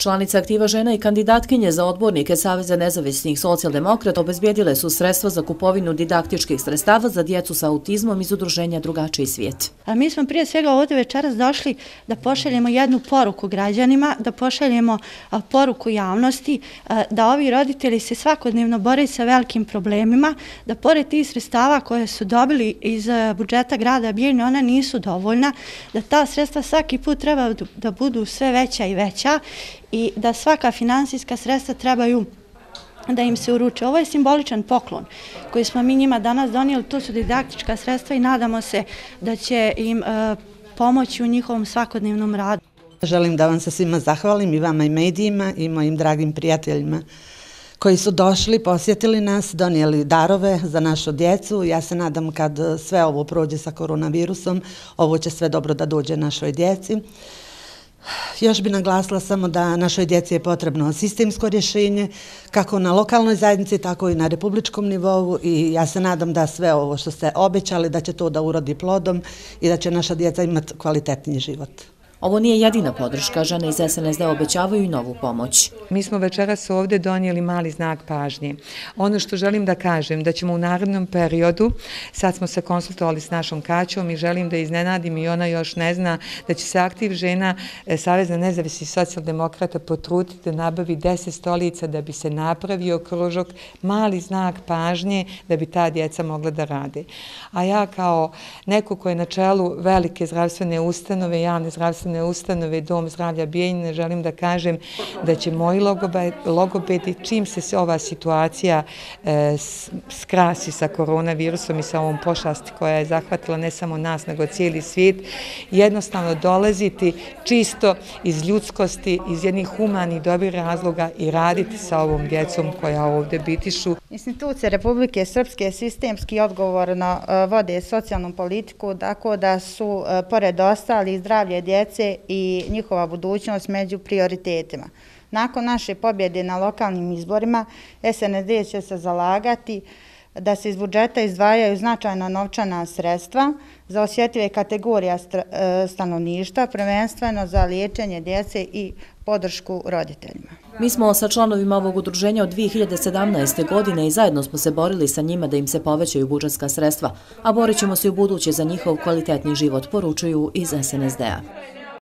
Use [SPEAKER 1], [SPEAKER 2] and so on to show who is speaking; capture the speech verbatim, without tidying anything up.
[SPEAKER 1] Članice Aktiva žena i kandidatkinje za odbornike Saveza nezavisnih socijaldemokrata obezbijedile su sredstva za kupovinu didaktičkih sredstava za djecu sa autizmom iz udruženja Drugačiji svijet.
[SPEAKER 2] A mi smo prije svega ovdje večeras došli da pošaljemo jednu poruku građanima, da pošaljemo poruku javnosti, da ovi roditelji se svakodnevno bore sa velikim problemima, da pored tih sredstava koje su dobili iz budžeta grada Bijeljine, ona nisu dovoljna, da ta sredstva svaki put treba da budu sve veća i veća i da svaka finansijska sredstva trebaju da im se uruče. Ovo je simboličan poklon koji smo mi njima danas donijeli, to su didaktička sredstva i nadamo se da će im pomoći u njihovom svakodnevnom radu.
[SPEAKER 3] Želim da vam se svima zahvalim, i vama i medijima i mojim dragim prijateljima koji su došli, posjetili nas, donijeli darove za našu djecu. Ja se nadam kad sve ovo prođe sa koronavirusom, ovo će sve dobro da dođe našoj djeci. Još bi naglasila samo da našoj djeci je potrebno sistemsko rješenje, kako na lokalnoj zajednici, tako i na republičkom nivou, i ja se nadam da sve ovo što ste obećali, da će to da urodi plodom i da će naša djeca imati kvalitetniji život.
[SPEAKER 1] Ovo nije jedina podrška, žene iz S N S D obećavaju i novu pomoć.
[SPEAKER 4] Mi smo večeras ovdje donijeli mali znak pažnje. Ono što želim da kažem, da ćemo u narednom periodu, sad smo se konsultovali s našom Kaćom i želim da iznenadim i ona još ne zna, da će se Aktiv žena Saveza nezavisnih socijaldemokrata potruditi da nabavi deset stolica da bi se napravio kružok, mali znak pažnje da bi ta djeca mogla da rade. A ja kao neko ko je na čelu velike zdravstvene ustanove, javne zdravstvene ustanove Dom zdravlja Bijeljine, želim da kažem da će moji logopedi, čim se ova situacija e, skrasi sa koronavirusom i sa ovom pošasti koja je zahvatila ne samo nas, nego cijeli svijet, jednostavno dolaziti čisto iz ljudskosti, iz jednih humanih dobrih razloga i raditi sa ovom djecom koja ovdje bitišu.
[SPEAKER 5] Institucije Republike Srpske sistemski odgovorno vode socijalnu politiku, tako da su, pored ostali, zdravlje djece i njihova budućnost među prioritetima. Nakon naše pobjede na lokalnim izborima, S N S D će se zalagati da se iz budžeta izdvajaju značajna novčana sredstva za osjetljive kategorije stanovništva, prvenstveno za liječenje djece i podršku roditeljima.
[SPEAKER 1] Mi smo sa članovima ovog udruženja od dvije hiljade sedamnaeste. godine i zajedno smo se borili sa njima da im se povećaju budžetska sredstva, a borit ćemo se u buduće za njihov kvalitetni život, poručuju iz S N S D-a.